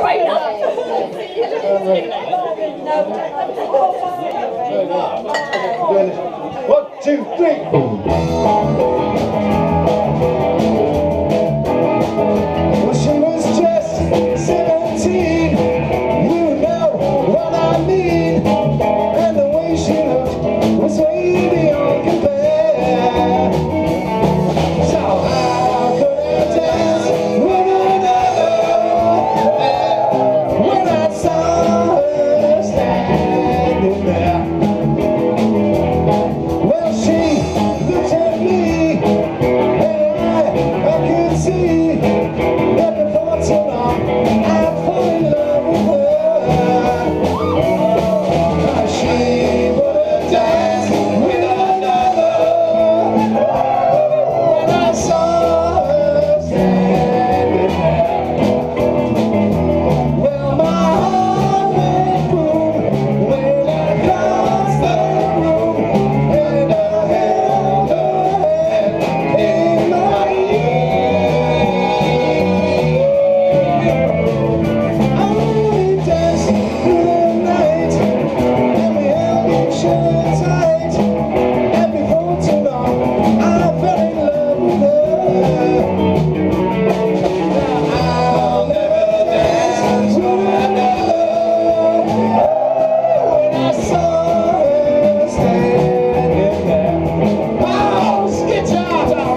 One, two, three. Well, she was just 17. You know what I mean. And the way she looked was way beyond compare. So how could I dance with another when I saw her standing there? Well, she looked at me, and I could see that before too long I'd fall in love with her. She would dance with another when I saw her standing there. Well, my heart went boom when I crossed the room, and I held her hand in my ear. Oh, we danced through the night, and we held each other tight, and before too long I fell in love with her. Now I'll never dance with another when I saw her standing there. Oh, guitar down.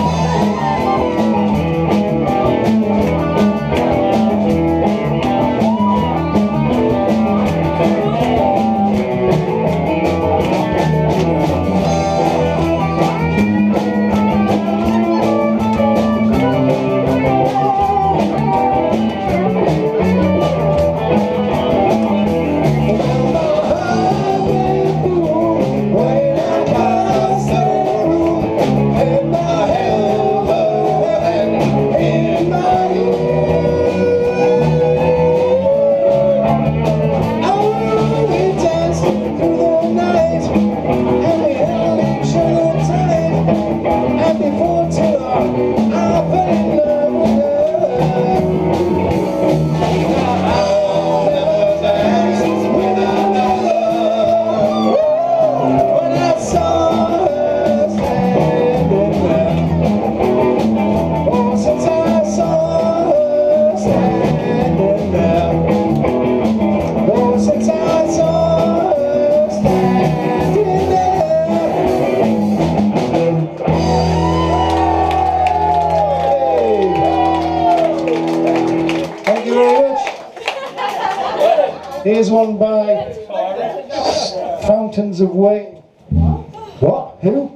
Thank you very much. Here's one by Fountains of Wayne. What? Who?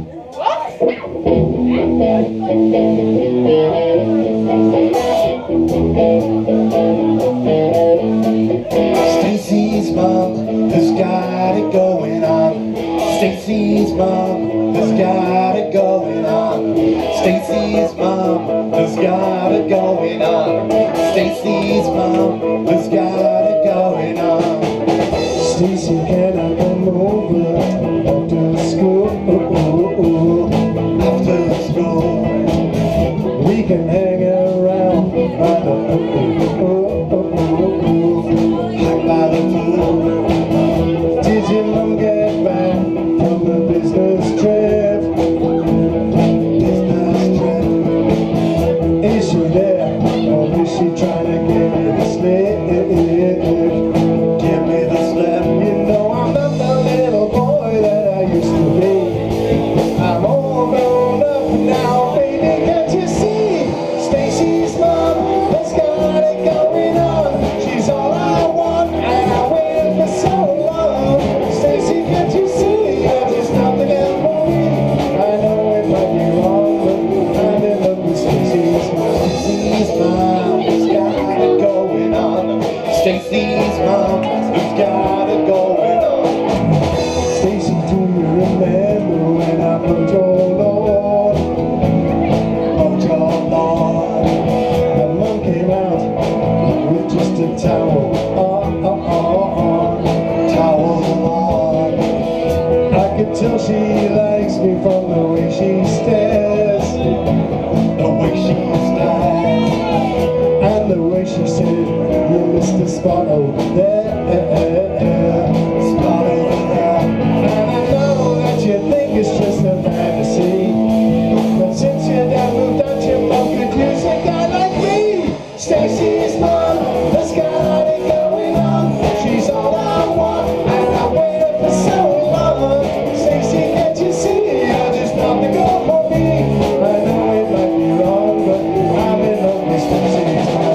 Stacy's mom has got it going on. Stacy's mom has got it going on. Stacy's mom has got it going on. Stacy's mom has got it going on. Stacy, can I come over after school? After school, we can hang around by the hang by the pool. Did your mom get back from the business trip? Business trip. Is she there, or is she trying to give me the slip? Give me the slip. You know I'm not the little boy that I used to be. I'm all grown up now, baby, can't you see? Stacy's mom has got it going on. She's all I want, and I waited for so long. Stacy, can't you see that there's nothing else for me? I know it might be wrong, but I'm in love with Stacy's mom. Stacy's mom has got it going on. Stacy's mom has got it going on. Stacy, do you remember when I put your Lord? Oh, your Lord. The mom came out with just a towel. Towel on. I could tell she likes me from the way she stares. The way she stares. And the way she said, spot over there, spot over there. And I know that you think it's just a fantasy, but since your dad moved out, your mom could use a guy like me. Stacy's mom has got it going on. She's all I want, and I waited for so long. Stacy, can't you see you're just not the girl for me? I know it might be wrong, but I'm in love with Stacy's mom.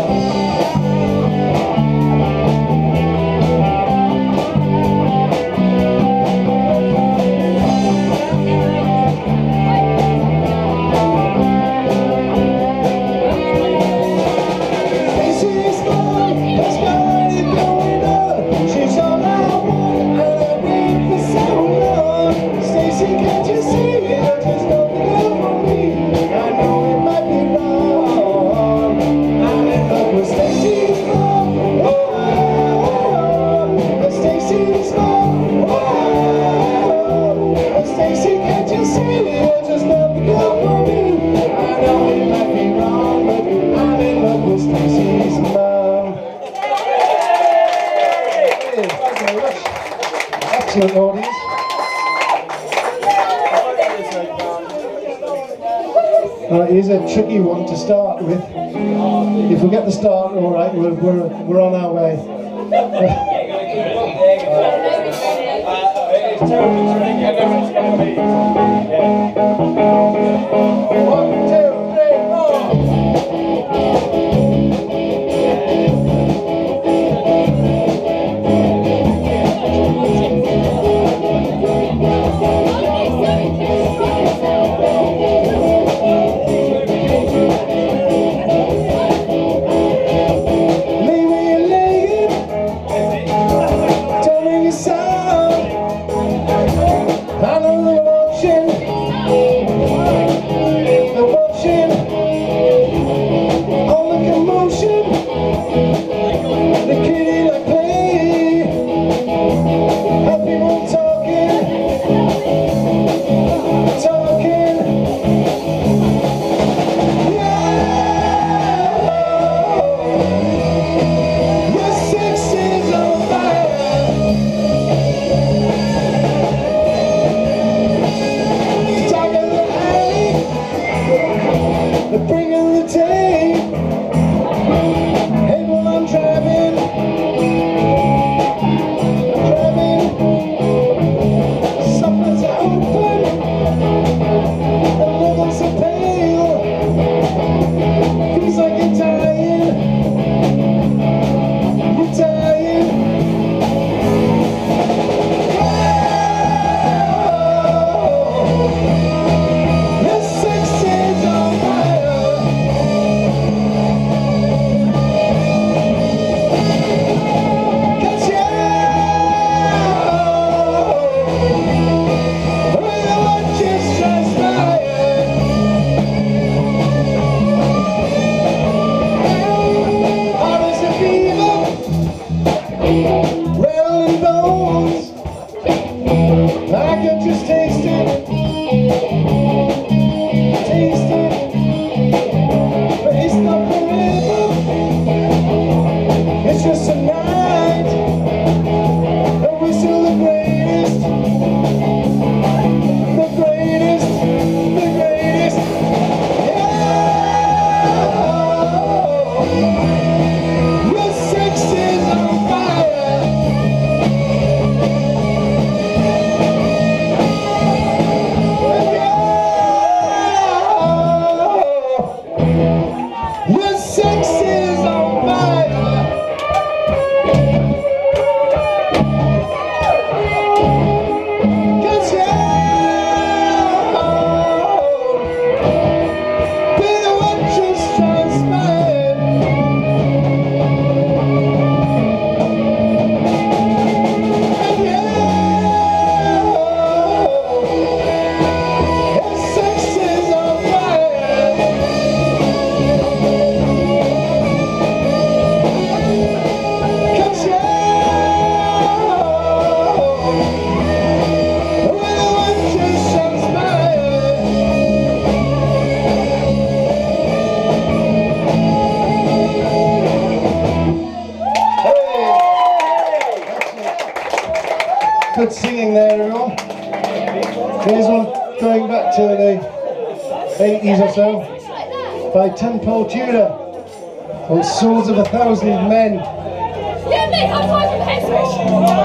Excellent audience. Here's a tricky one to start with. If we get the start all right, we're on our way. One, two, three, four. I know the ocean, the good singing there, everyone. Here's one going back to the 80s or so by Paul Tudor called Swords of 1,000 Men. Yeah, mate, high five for the head switch.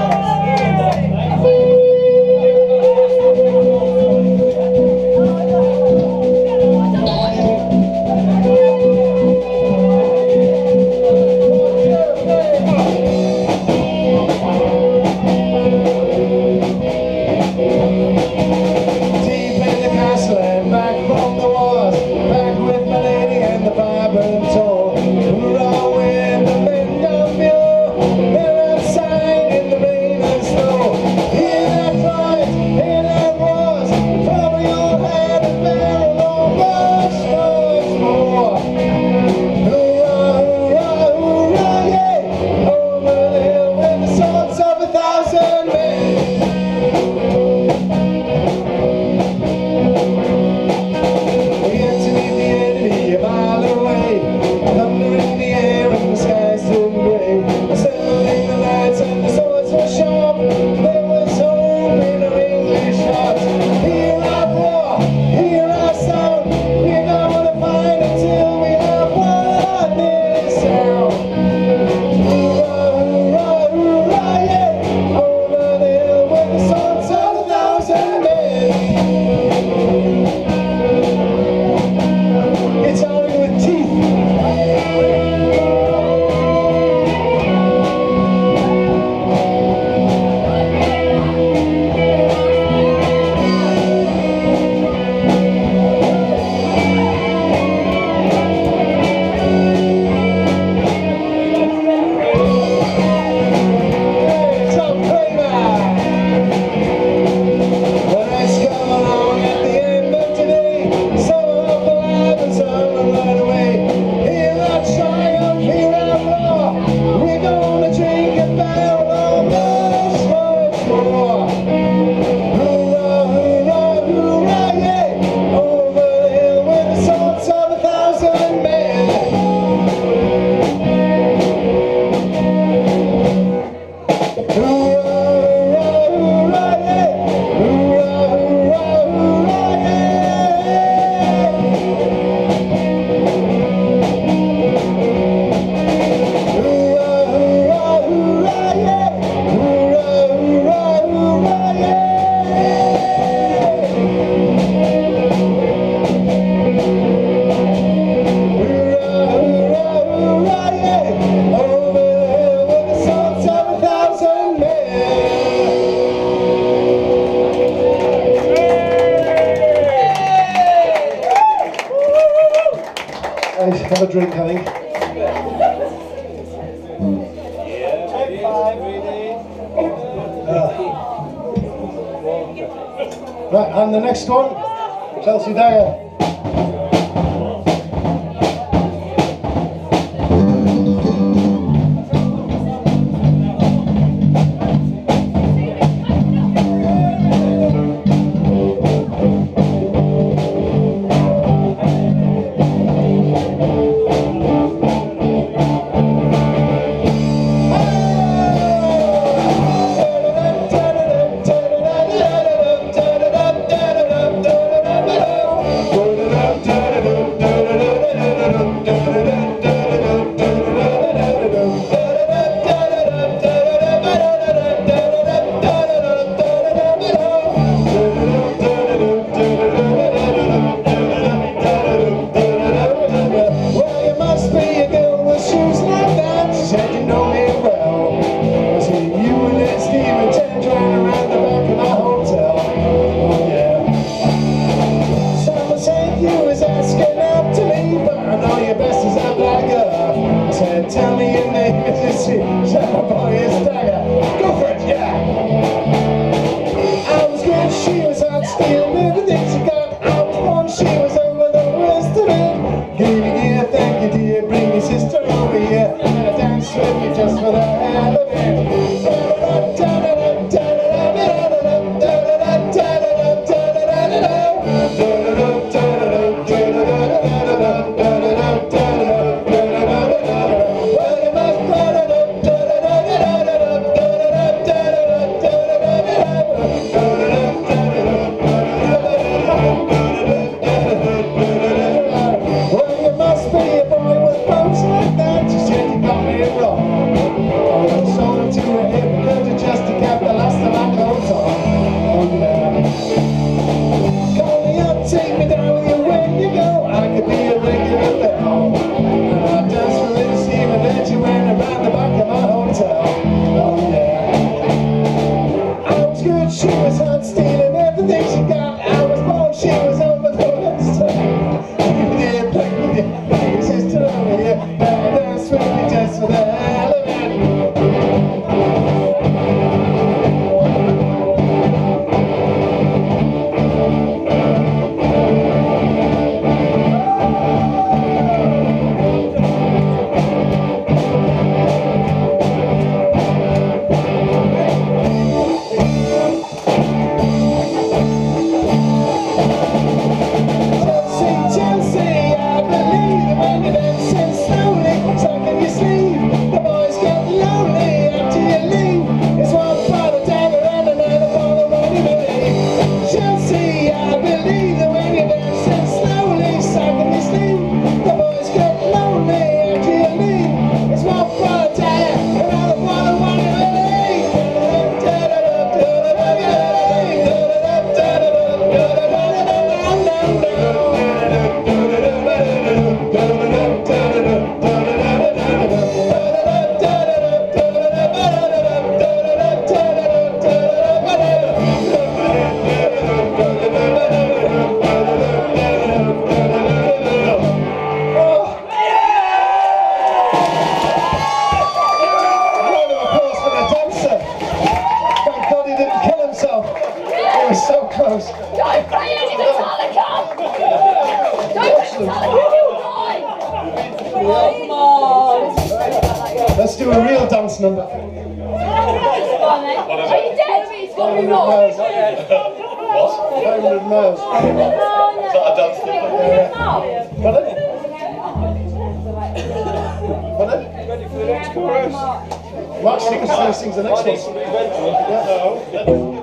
Have a drink, I think. Right, and the next one, Chelsea Dagger. Tell me your name, is it? Boy, it's Dagger. Go for it, yeah! I was good, she was out stealing everything she got. I was one, she was over the rest of it. Give me dear, thank you dear, bring your sister over here. And dance with me just for the hell of it. for the hell of so close. Don't play any Metallica! Don't play Metallica, you'll die! Come on! Let's do a real dance number. Are you dead? It's got to be wrong. 500 miles. Is that a dance number? Pardon? Pardon? Ready for the next chorus? Mark sings the next one. Yeah.